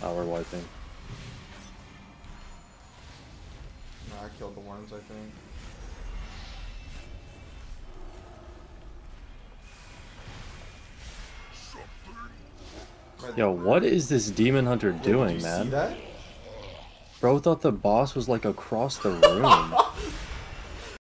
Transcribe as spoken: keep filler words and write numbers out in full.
Oh, we're wiping. No, I killed the worms, I think. Yo, what is this demon hunter Yo, doing, did you man? See that? Bro thought the boss was like across the room.